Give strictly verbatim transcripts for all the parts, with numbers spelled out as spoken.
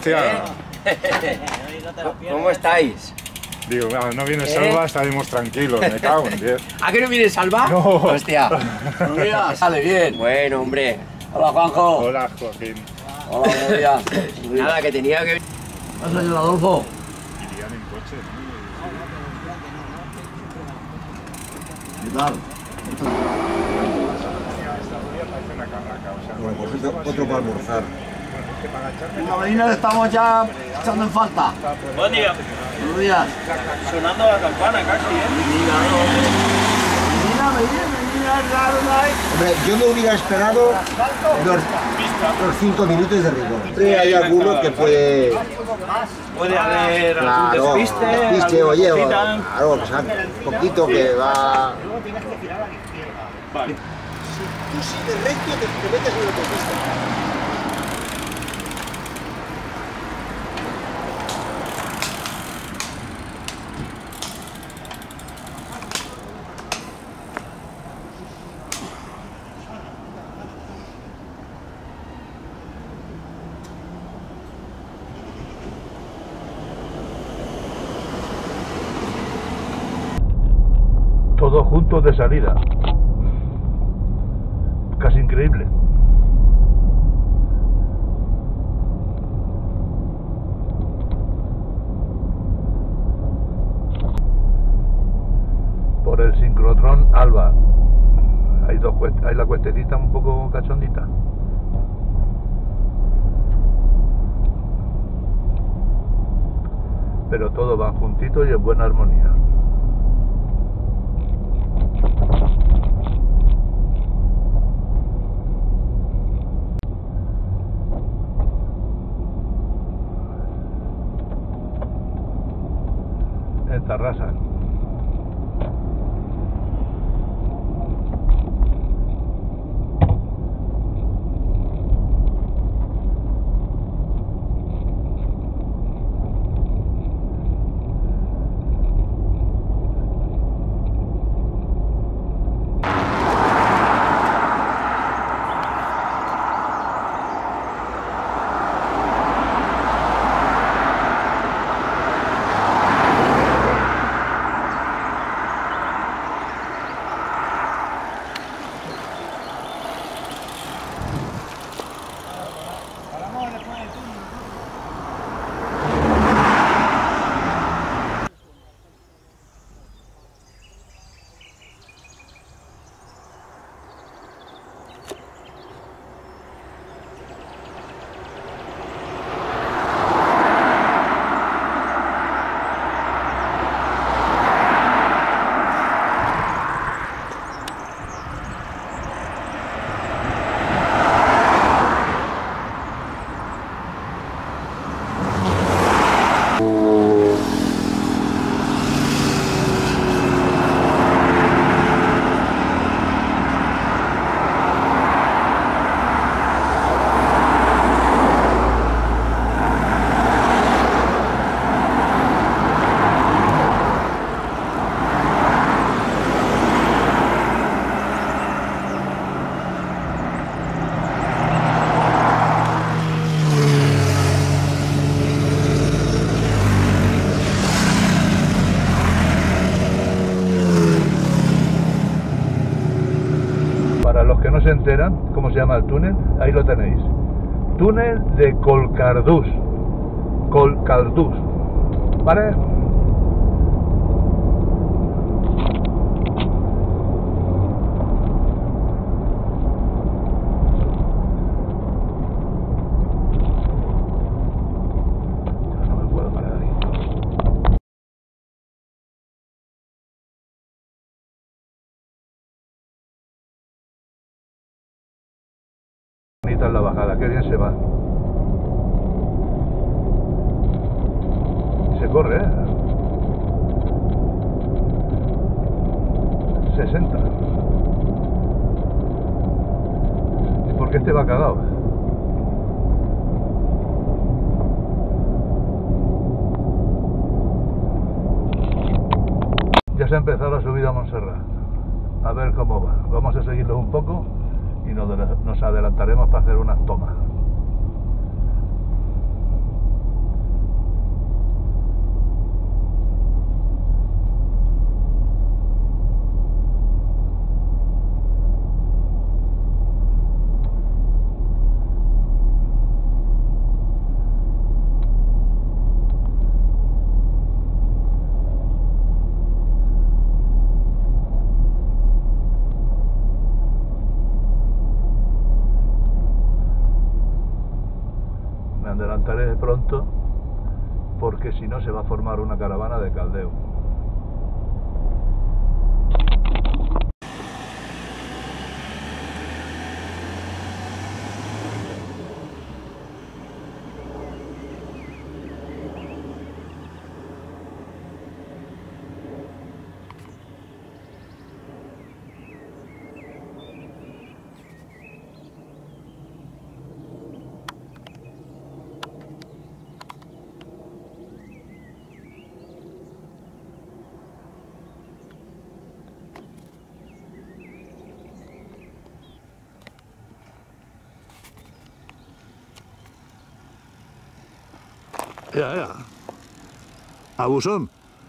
Hostia. ¿Cómo estáis? Digo, no, no viene Salva, estaremos tranquilos, me cago en diez. ¿A qué no viene Salva? No. Hostia. Buenos días. Sale bien. Bueno, hombre. Hola, Juanjo. Hola, Joaquín. Hola, buenos días. Nada, que tenía que... ¿Pasa, señor Adolfo? Irían en coche, ¿no? ¿Qué tal? Bueno, pues otro, otro para almorzar. Venga, Medina, estamos ya echando en falta. Buen día. Buenos días. Sonando la campana casi, ¿eh? Medina, Medina, Medina, Medina, claro, Hombre, yo me hubiera esperado los, los cinco minutos de rigor. Siempre hay alguno que puede... Puede haber algún Claro, despiste, despiste, alguna oye, o- cosita. claro, que sea un poquito que va... Vale. Tú sigues recto, te, te metes en la autopista. Todos juntos de salida. Casi increíble. Por el sincrotrón Alba. Hay dos cuest- hay la cuestecita un poco cachondita. Pero todos van juntitos y en buena armonía. En Tarrasa. Para los que no se enteran cómo se llama el túnel, ahí lo tenéis. Túnel de Colcardús. Colcardús. ¿Vale? No me puedo parar ahí. Bonita en la bajada, qué bien se va. Se corre, ¿eh? sesenta. ¿Y por qué este va cagado? Ya se ha empezado la subida a Montserrat. A ver cómo va. Vamos a seguirlo un poco y nos, nos adelantaremos para hacer unas tomas. pronto, porque si no se va a formar una caravana de caldeo. Ya, ya. Abusón.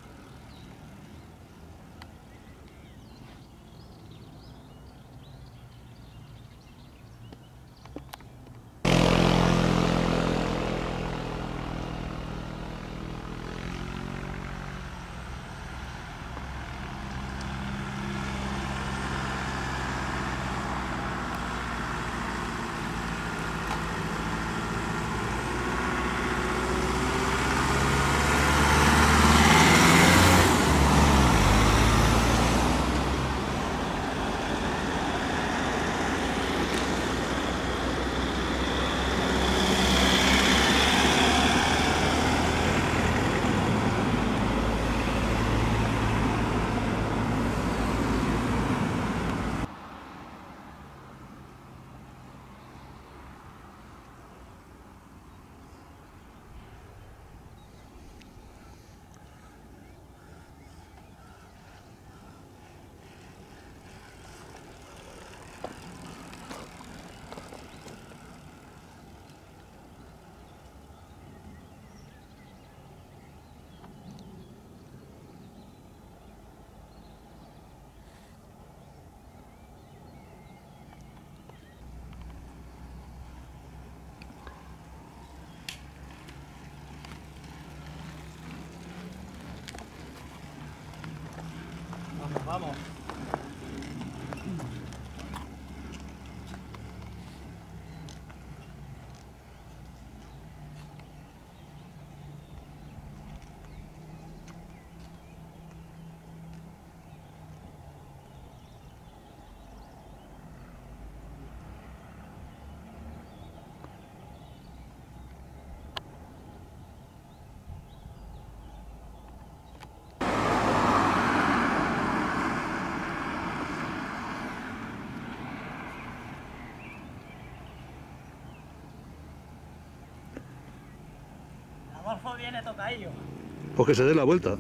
Vamos. Adolfo viene tocadillo. Pues que se dé la vuelta.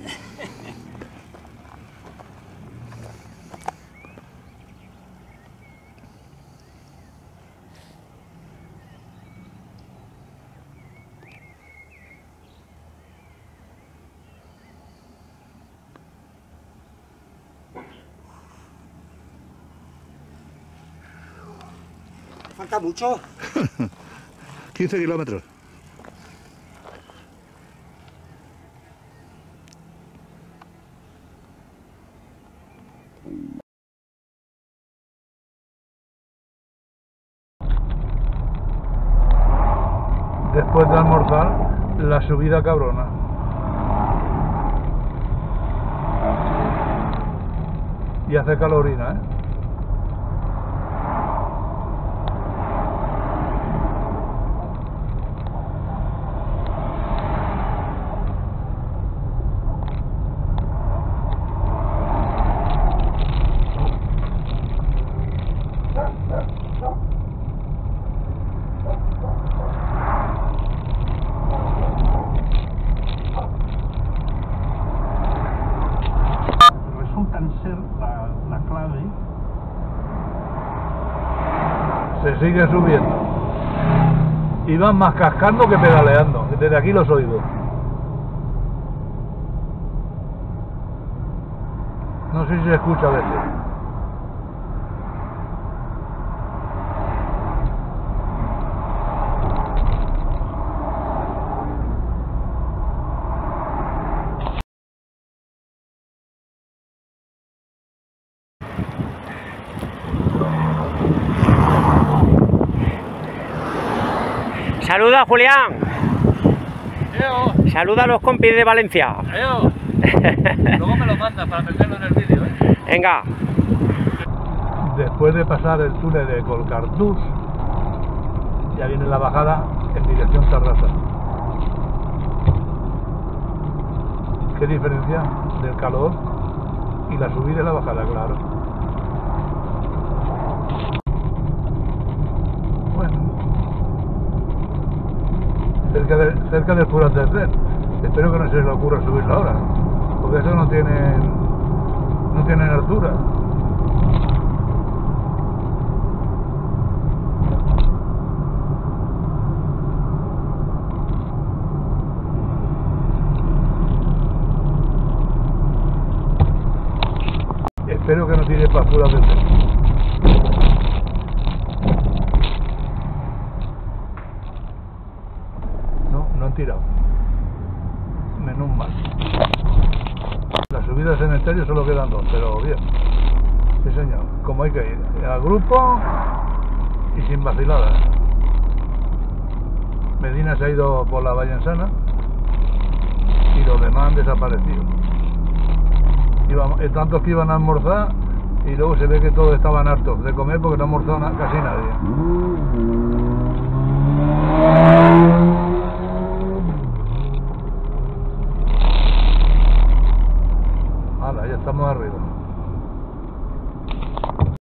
¿Falta mucho? quince kilómetros. Después de almorzar, la subida cabrona. Y hace calorina, ¿eh? Ser la, la clave. Se sigue subiendo y van más cascando que pedaleando. Desde aquí los oigo. No sé si se escucha a veces. Saluda, Julián. Saluda a los compis de Valencia. Adiós. Luego me lo mandas para meterlo en el vídeo, ¿eh? Venga. Después de pasar el túnel de Colcardús, ya viene la bajada en dirección Tarrasa. ¿Qué diferencia del calor y la subida y la bajada? Claro. Bueno, cerca, de, cerca del Puras del Tren. Espero que no se les ocurra subirlo ahora, porque eso no tiene, no tienen altura. Espero que no tire para Puras del Tren. No, no han tirado. Menos mal. Las subidas en estéreo solo quedan dos, pero bien. Sí, señor. Como hay que ir. Al grupo y sin vaciladas. Medina se ha ido por la Vallensana y los demás han desaparecido. Iban, tantos que iban a almorzar y luego se ve que todos estaban hartos de comer porque no almorzó na, casi nadie. Hala, ya estamos arriba.